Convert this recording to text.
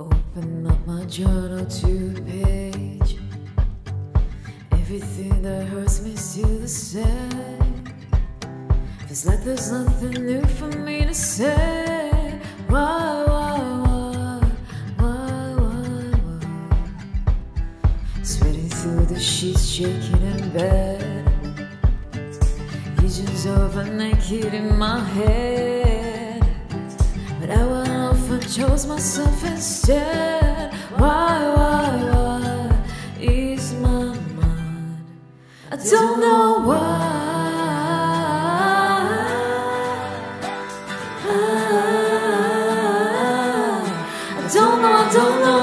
Open up my journal to a page. Everything that hurts me still the same. Feels like there's nothing new for me to say. Why? Sweating through the sheets, shaking in bed. Visions of her naked in my head, but I went off and chose myself instead. Why ease my mind? I don't know why. I don't know